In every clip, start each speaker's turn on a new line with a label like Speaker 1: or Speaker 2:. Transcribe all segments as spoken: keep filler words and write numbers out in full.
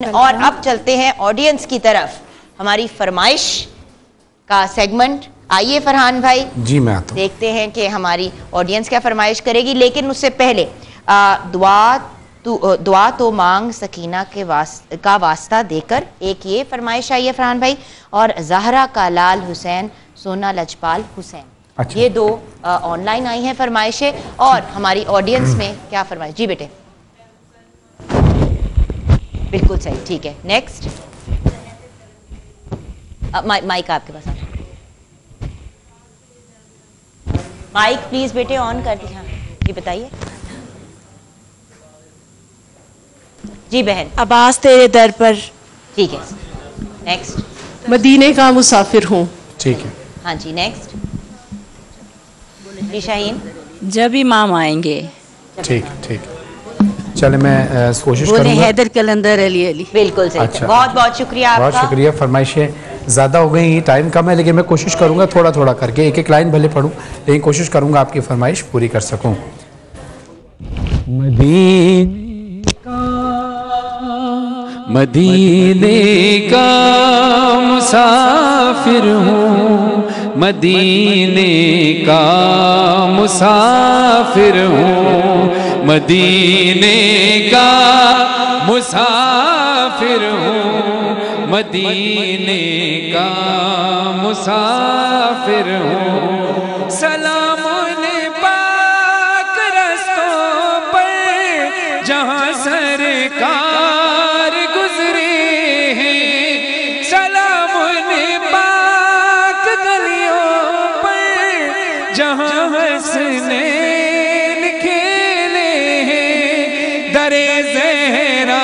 Speaker 1: اور اب چلتے ہیں آڈینس کی طرف. ہماری فرمائش کا سیگمنٹ. آئیے فرحان بھائی
Speaker 2: جی میں آتا ہوں.
Speaker 1: دیکھتے ہیں کہ ہماری آڈینس کیا فرمائش کرے گی. لیکن اس سے پہلے دعا تو دعا تو مانگ سکینہ کے کا واسطہ دے کر ایک یہ فرمائش آئی ہے فرحان بھائی, اور زہرا کا لال حسین سونا لجپال حسین. یہ دو آن لائن آئی ہیں فرمائشیں. اور ہماری آڈینس میں کیا فرمائش. جی بیٹے بالکل صحیح, ٹھیک ہے. نیکسٹ مائک آپ کے پاس, مائک پلیز بیٹے آن کر دیا. جی بتائیے. جی بہن.
Speaker 3: عباس تیرے در پر.
Speaker 1: ٹھیک ہے. نیکسٹ.
Speaker 3: مدینے کا مسافر ہوں.
Speaker 2: ٹھیک ہے.
Speaker 1: ہاں جی نیکسٹ. جی شاہین.
Speaker 4: جب امام آئیں گے.
Speaker 2: ٹھیک ٹھیک. چلے میں کوشش کروں گا.
Speaker 4: حیدر کلندر علی علی.
Speaker 1: بالکل صحیح. بہت بہت شکریہ آپ کا.
Speaker 2: بہت شکریہ. فرمائشیں زیادہ ہو گئی, ٹائم کم ہے, لیکن میں کوشش کروں گا تھوڑا تھوڑا کر کے, ایک ایک لائن بھلے پڑھوں لیکن کوشش کروں گا آپ کی فرمائش پوری کر سکوں. مدینے کا مدینے کا مسافر ہوں, مدینے کا مسافر ہوں, مدینے کا مسافر ہوں, مدینے کا مسافر ہوں. سلام پاک رستوں پر جہاں سرکار گزرے ہیں, سلام پاک گلیوں پر جہاں حسنین کھیلے ہیں, درے زہرا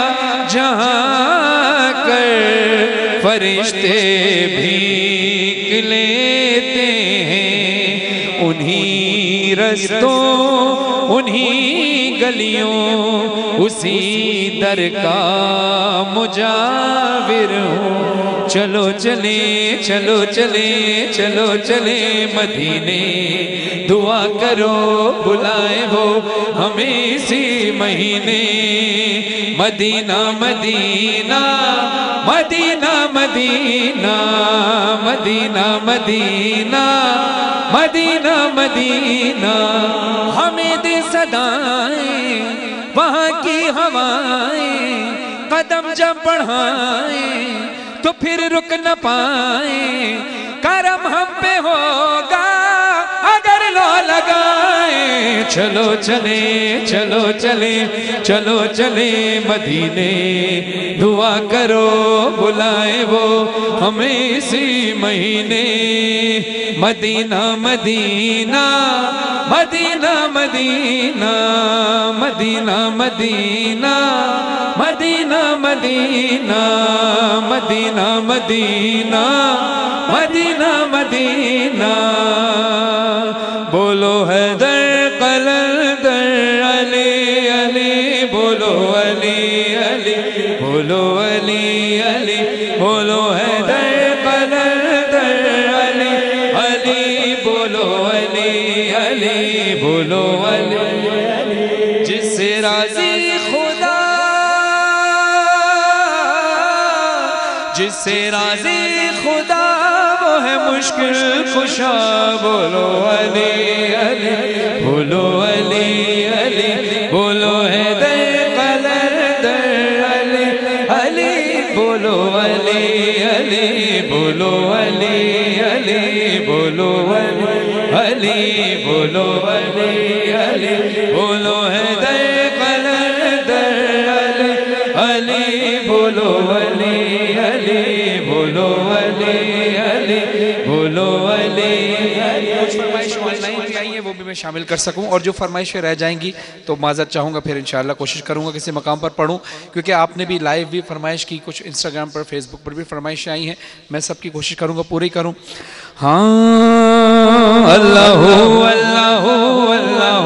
Speaker 2: جہاں کر فرشتے بھیک لیتے ہیں, انہی رستوں انہی گلیوں اسی در کا مجاور ہوں. چلو چلیں چلو چلیں چلو چلیں مدینے, دعا کرو بلائے وہ ہمیں اسی مہینے. مدینہ مدینہ مدینہ مدینہ مدینہ مدینہ مدینہ مدینہ, ہمیں دے صدائیں وہاں کی ہوائیں, قدم جب بڑھائیں تو پھر رک نہ پائیں, کرم ہم پہ ہوگا اگر لو لگائیں. چلو چلیں چلو چلیں چلو چلیں مدینے, دعا کرو بلائے وہ ہمیں اسی مہینے. مدینہ مدینہ مدینہ مدینہ مدینہ مدینہ مدینہ مدینہ مدینہ مدینہ مدینہ مدینہ. بولو حیدر قلندر علی علی, بولو علی علی, بولو علی علی, بولو حیدر قلندر علی علی, بولو علی علی, بولو علی. جس سے راضی خدا, جس سے راضی خدا وہ ہے مشکل کشا. بولو علی علی, بولو علی علی, بولو حیدر قلندر علی علی, بولو علی علی, بولو علی علی, بولو علی, بولو علی علی, بولو حیدر قلندر علی علی, بولو علی علی, بولو علی علی, بولو علی.
Speaker 5: کچھ فرمائش آن لائن بھی آئی ہیں وہ بھی میں شامل کر سکوں, اور جو فرمائشیں رہ جائیں گی تو معذرت چاہوں گا, پھر انشاءاللہ کوشش کروں گا کسی مقام پر پڑھوں, کیونکہ آپ نے بھی لائیو بھی فرمائش کی, کچھ انسٹاگرام پر فیس بک پر بھی فرمائشیں آئی ہیں, میں سب کی کوشش کروں گا پوری کروں. ہاں اللہ اللہ اللہ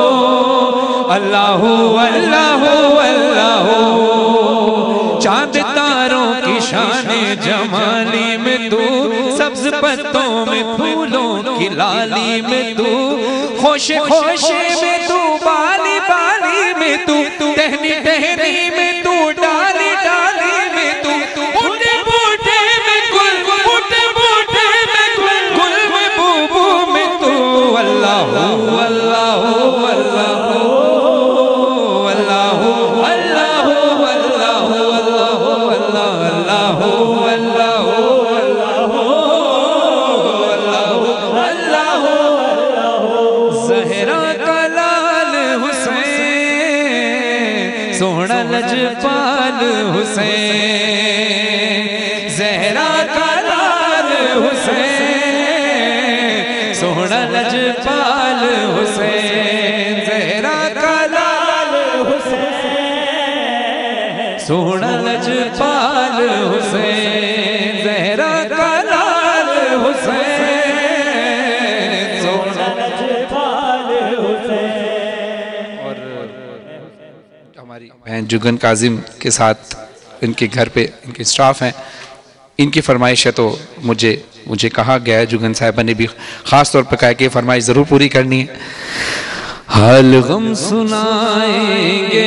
Speaker 5: اللہ اللہ اللہ, چاند تاروں کی شان جمالی میں تو, سبز پتوں میں پھولوں کی لالی میں تو, خوش خوشے میں تو, بالی بالی میں تو, ٹہنی ٹہنی میں تو, ڈالی ڈالی حسین زہرا کا لال حسین سونا لجپال حسین زہرا کا لال حسین سونا لجپال حسین زہرا کا لال حسین سونا لجپال حسین. اور ہماری بہن جگن کاظم کے ساتھ ان کے گھر پہ ان کے اسٹاف ہیں, ان کی فرمائش ہے تو مجھے مجھے کہا گیا ہے, جگن صاحبہ نے بھی خاص طور پر کہا کہ یہ فرمائش ضرور پوری کرنی ہے. حال غم سنائیں گے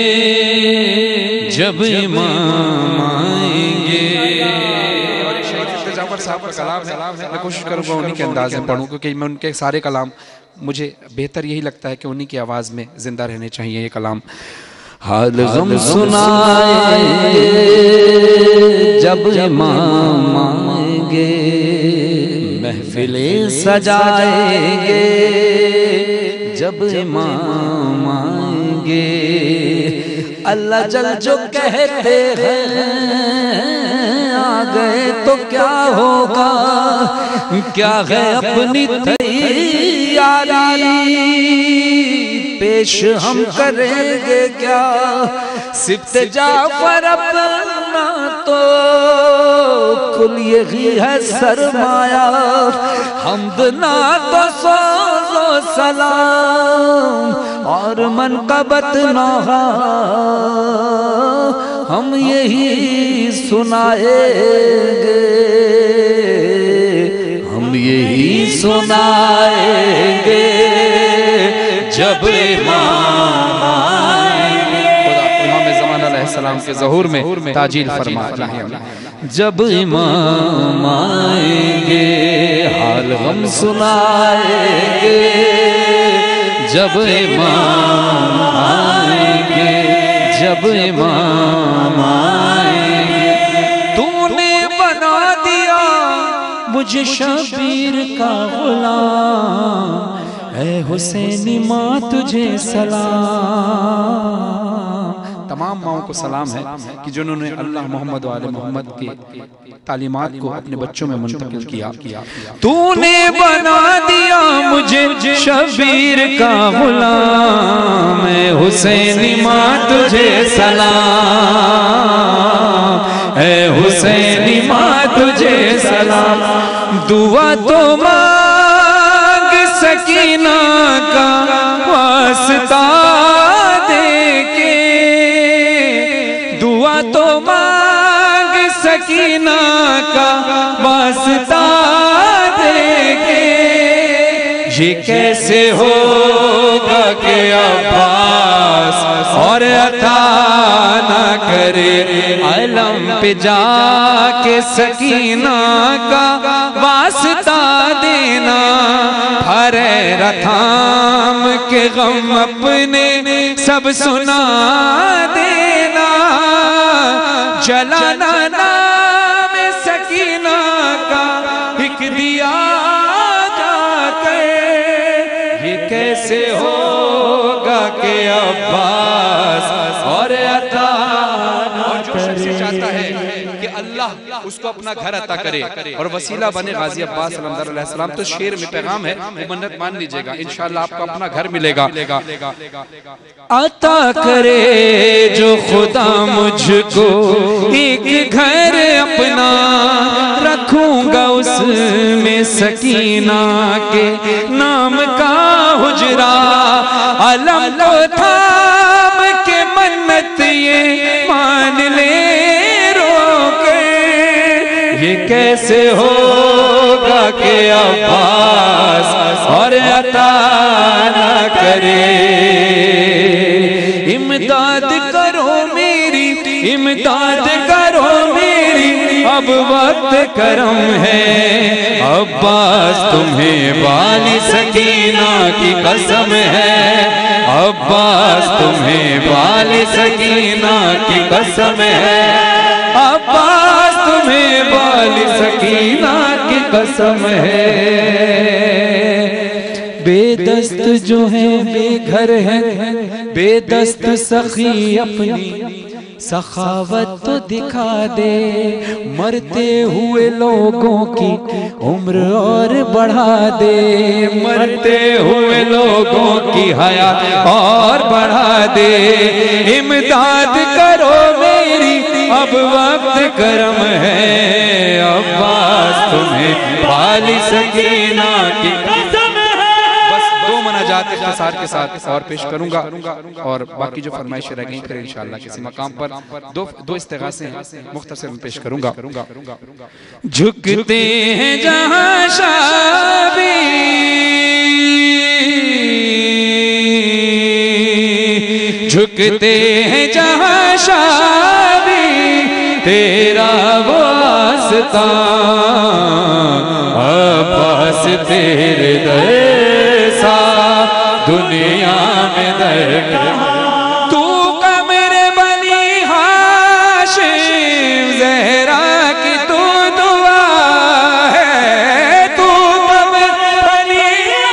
Speaker 5: جب امام آئیں گے. اور یہ شہید فتح جعفر صاحب کا کلام ہے, میں کوشش کروں گا انہی کے انداز میں پڑھوں, کیونکہ میں ان کے سارے کلام مجھے بہتر یہی لگتا ہے کہ انہی کی آواز میں زندہ رہنے چاہیے یہ کلام. حال غم سنائیں گے جب امام آئیں گے, محفلیں سجائیں گے جب امام آئیں گے. اللہ جل جو کہتے ہیں آ گئے تو کیا ہوگا, کیا ہے اپنی تیاری پیش ہم کریں گے کیا. سبت جعفر اپنا تو کل یہی ہے سرمایہ, حمد نعت و سوز و سلام اور منقبت نوحہ ہم یہی سنائیں گے, ہم یہی سنائیں گے جب امام آئیں گے. امام زمان علیہ السلام کے ظہور میں تاجیل فرما جب امام آئیں گے, حال غم سنائیں گے جب امام آئیں گے, جب امام آئیں گے. تو نے بنا دیا مجھے شبیر کا غلام, اے حسینی ماں تجھے سلام. تمام ماؤں کو سلام ہے کہ جنہوں نے اللہ محمد و آل محمد کی تعلیمات کو اپنے بچوں میں منتقل کیا. تو نے بنا دیا مجھے شبیر کا غلام, اے حسینی ماں تجھے سلام, اے حسینی ماں تجھے سلام. دعا تو مانگ سکینہ کا واسطہ دے کے, دعا تو مانگ سکینہ کا واسطہ دے کے. یہ کیسے ہوگا کہ عباس اور عطا نہ کرے علم پہ جا کے سکینہ کا واسطہ دینا, حریرہ تھام کے غم اپنے سب سنا دینا, جلانا نام سکینہ کا ایک دیا جا کر. یہ کیسے ہوگا کہ عباس اور عطا اور جو شخص چاہتا ہے کہ اللہ اس کو اپنا گھر عطا کرے اور وسیلہ بنے غازی عباس صلی اللہ علیہ وسلم, تو شعر میں پیغام ہے, وہ منت مان لیجئے گا, انشاءاللہ آپ کو اپنا گھر ملے گا. عطا کرے جو خدا مجھ کو ایک گھر اپنا, رکھوں گا اس میں سکینہ کے نام کا حجرہ. علم کو تھام کے منت یہ مان لے یہ کیسے ہوگا کہ عباس اور عطا نہ کرے. امداد کرو میری, امداد کرو میری, اب وقت کرم ہے. عباس تمہیں والی سکینہ کی قسم ہے, عباس تمہیں والی سکینہ کی قسم ہے, عباس تمہیں والی سکینہ کی قسم ہے. بے دست جو ہے بے گھر ہے, بے دست سخی اپنی سخاوت تو دکھا دے، مرتے ہوئے لوگوں کی عمر اور بڑھا دے، مرتے ہوئے لوگوں کی حیات اور بڑھا دے، امداد کرو میری اب وقت کرم ہے، عباس تمہیں والی سکینہ کی قسم ہے۔ بس دو مناجات اختصار کے ساتھ اور پیش کروں گا، اور باقی جو فرمائشیں رہ گئیں پھر انشاءاللہ کسی مقام پر دو دو استغاثے مختصر میں پیش کروں گا۔ جھکتے ہیں جہاں شابی، جھکتے ہیں جہاں شابی، تیرا واسطہ عباس تیرے در سا دنیا میں در تو قمر بنی ہاشم، زہرا کی تو دعا ہے، تو قمر بنی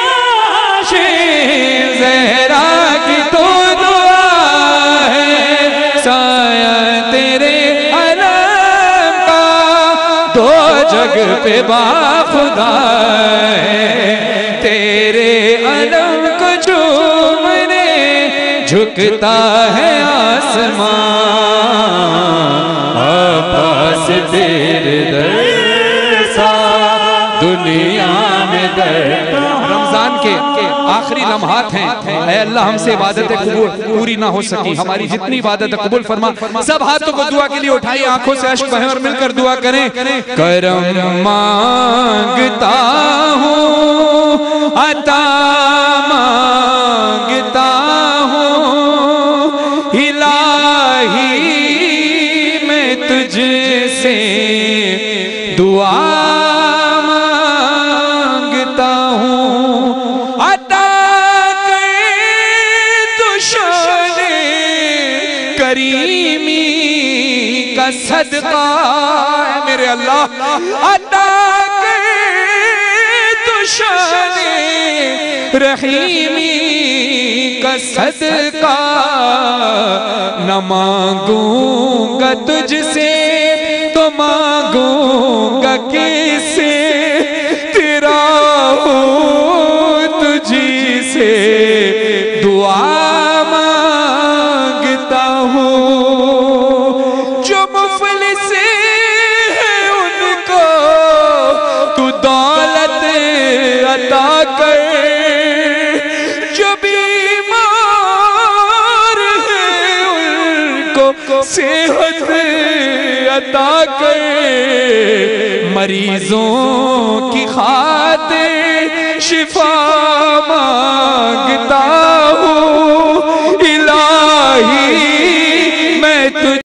Speaker 5: ہاشم، زہرا کی تو دعا ہے، سایہ تیرے علم کا دو جگ پہ باخدا ہے، تیرے علم کو چومنے جھکتا ہے آسمان، عباس تیرے در سا دنیا میں در۔ رمضان کے آخری لمحات ہیں، اے اللہ ہم سے عبادتیں قبول پوری نہ ہو سکی، ہماری جتنی عبادت قبول فرما، سب ہاتھوں کو دعا کے لیے اٹھائیے، آنکھوں سے اشک بہیں اور مل کر دعا کریں۔ کرم مانگتا ہوں، عطا مانگتا ہوں، الہی میں تجھ سے دعا مانگتا ہوں، عطا کر تو شان کریمی کا صدقہ ہے میرے اللہ، عطا کر تو شان رحیمی کا صدقہ، نہ مانگوں گا تجھ سے تو مانگوں گا کس سے، تیرا ہوں تجھی سے دعا مانگتا ہوں، جو مفلس ہے ان کو تو دولت عطا کر، جو بیمار ہے ان کو صحت عطا کر، مریضوں کی خاطر شفا مانگتا ہوں، الہی میں تجھ